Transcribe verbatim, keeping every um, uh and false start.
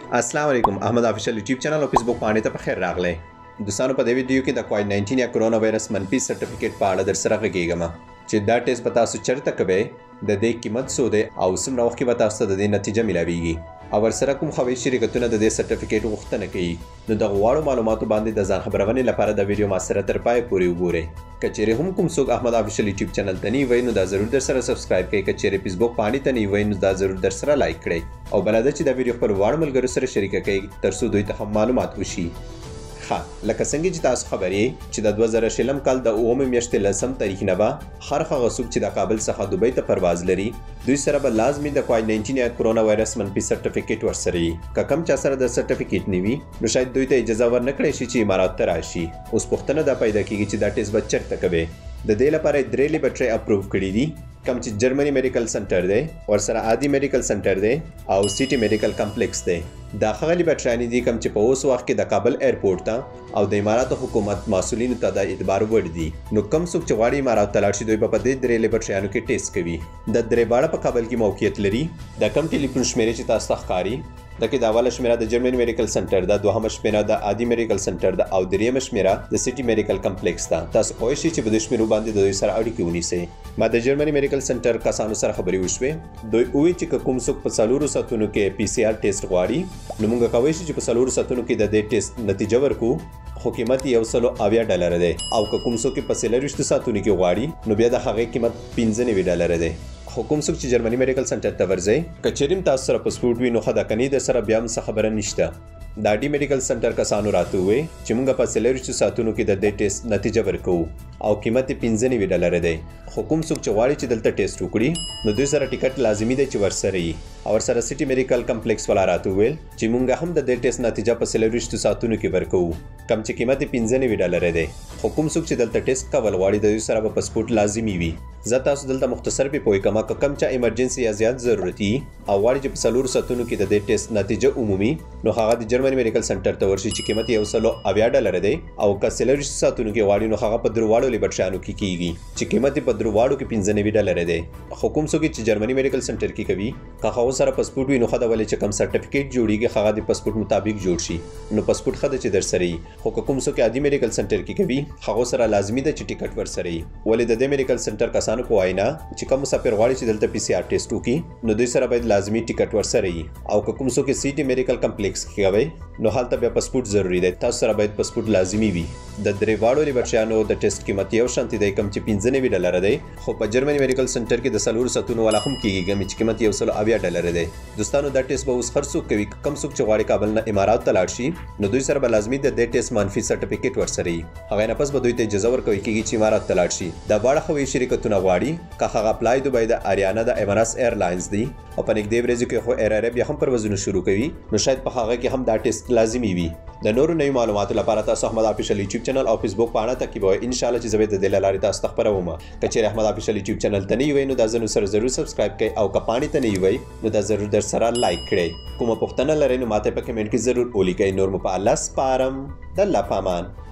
अस्सलाम वालेकुम Ahmad official YouTube channel और फेसबुक पाने ته بخیر راغلی دوستانو په دې ویډیو کې د کووډ نایन्ټین یا کرونا وایرس منفي سرټیفیکیټ په اړه در سره غږیږم چې دا ټیسټ به تاسو چیرته کوئ د دې قیمت څو دی او څومره وخت کې به تاسو ته د دې نتیجه میلاویږي او ورسره کوم خوي شرکتونه د دې سرټیفیکیټ غوښتنه کوي نو د غواړو معلوماتو باندې د ځان خبرونې لپاره د ویډیو ما سره تر پای پورې وګورئ کچېرې هم کوم څوک احمد افیشل یوټیوب چینل ته نه وي نو دا ضرور در سره سبسکرایب کړئ کچېرې فیسبوک باندې ته نه وي نو دا ضرور در سره لایک کړئ او بلدا چې دا ویډیو خپل وړ ملګرو سره شریک کړئ ترڅو دوی ته هم معلومات وشي ها لکه څنګه چې تاسو خبرې چې د دوه زره شلم کال د اوومې میاشتې لسم تاریخ نه به هر هغه څوک چې د کابل څخه دوبۍ ته پرواز لري دوی سره به لازمي د کووډ نایन्ټین یا کرونا وایرس منفي سرټیفیکیټ ورسره وي که کم چا سره د سرټیفیکیټ نه وي نو شاید دوی ته اجازه ورنکړی شي چې امارات ته راشي اوس پوښتنه دا پیدا کیږي چې دا ټیسټ به چیرته کوي د دې لپاره درې لیبارټري اپروو کړي دي کم چې جرمني میډیکل سنټر دی ورسره عادي میډیکل سنټر دی او سیټي میډیکل کمپلیکس دی دا هغه لیبارټري دي کم چې په اوس وخت کې د کابل ایرپورټ ته او د امارات حکومت مسؤلینو ته د اعتبار وړ دي نو کم څوک چې غواړي امارات ته لاړ شي دوی په دې درې لیبارټریانو کې ټیسټ کوي د درې باړه په کابل کې موقعیت لري د کم ټلیفون شمیرې چې تاسو ته ښکاري دغه د اوله شمیره د جرمني میډیکل سنټر د دوهمه شمیره د عادي میډیکل سنټر د او دریمه شمیره د سیټي میډیکل کمپلیکس ده تاسو کوی شئ چې په دې شمیرو باندې د دوی سره اړیکه ونیسئ ما د جرمني میډیکل سنټر کسانو سره خبرې وشوې دوی وایي چې کوم څوک په څلورو ساعتونو کې پی سي آر ټیسټ غواړي نو موږ کوی شو چې په څلورو ساعتونو کې د دې ټیسټ نتیجه ورکو خو قیمت یو سلو اویا ډالر دی او که کوم څوک په څلورویشتو ساعتونو کې غواړي نو بیا د هغې قیمت پنځه نوي ډالر دی خو کوم څوک چې جرمني میډیکل سنټر ته ورځئ که چیرې هم تاسو سره پاسپورټ وي نو ښه ده که نه در سره بیا هم څه خبره نشته د اډي میډیکل سنټر کسانو راته وویل چې موږ په څلورویشتو ساعتونو کې د دې ټیسټ نتیجه ورکوو او قیمت یې پنځه نوي ډالره دی خو کوم څوک چې غواړي چې دلته ټیسټ وکړي نو دوی سره ټیکټ لازمي دی چې ورسره وي او ورسره سیټي میډیکل کمپلیکس والا راته وویل چې موږ هم د دې ټیسټ نتیجه په څلورویشتو ساعتونو کې ورکوو کم چې قیمت یې پنځه نوي ډالره دی خو کوم څوک چې دلته ټیسټ کول غواړي د دوی سره به پاسپورټ لازمي وي زه تاسو دلته مختصر پې پوه کوم که کم چا ایمرجنسي یا زیات ضرورت وي او غواړي چې په څلورو ساعتونو کې د دې ټیسټ نتیجه عمومي نو هغه د جرمني میډیکل سنټر ته ورشي چې قیمت یو سلو اویا ډالره دی او که څلورویشتو ساعتونو کې غواړي نو هغه په درواړو لیبارټریانو کې کیږي چې قیمت یې په درواړو کې پنځه نوي ډالره دی خو کوم څوک چې جرمني میډیکل سنټر کې کوي که هغو سره پاسپورټ وي نو ښه ده ولې چې کوم سرټیفیکیټ جوړیږي هغه د پاسپورټ مطابق جوړ شي نو پاسپورټ ښه ده چې در سره وي خو که کوم څوک عادي میډیکل سنټر کې کوي هغو سره لازمي ده چې ټیکټ ورسره وي ولې د دې میډیکل سنټر کسانو په وینا چې کوم مسافر غواړي چې دلته پی سي آر ټیسټ وکړي نو دوی سره باید لازمي ټیکټ ورسره وي او که کوم څوک سیټي میډیکل کمپلیکس کې کوي نو هلته بیا پاسپورټ ضروري دی تاسو سره باید پاسپورټ لازمي وي د درې واړو لیبارټریانو د ټیسټ قیمت یو شانتي دی کم چې پنځه نوي ډالره دی خو په جرمني میډیکل سنټر کې د څلورو ساعتونو والا هم کیږي چې قیمت یو سلو اویا ډالره دی دوستانو دا ټیسټ به اوس هر څوک کوي کم څوک چې غواړي کابل نه امارات ته لاړ شي نو دوی سره به لازمي د دې ټیسټ منفي سرټیفیکیټ ورسره وي هغې نه پس به دوی ته اجازه ورکوي کېږي چې امارات ته لاړ شي دا دواړه هوایي شرکتونه غواړي که هغه اپلای دوبۍ د اریانا د ایماراتس ایرلاینز دی او په نږدې ورځو کې خو ایر عرب بیا هم پروازونه شروع کوي نو شاید په هغه کې هم دا ټیسټ لازمي وي د نورو نوي معلوماتو لپاره تاسو احمد افیشل یوټیوب چینل او فیسبوک پاڼه تعقیبوئ ان شاء الله چې زه به د دې له لارې تاسو ته خپروم که چیرې احمد افیشل یوټیوب چینل ته نه وئ نو دا زه نو سره ضرور سبسکرایب کړئ او که پاڼې ته نه وئ نو دا ضرور در سره لایک کړئ کومه پوښتنه لرئ نو ماته په کمنټ کې ضرور ولیکئ نور مو په الله سپارم د الله په امان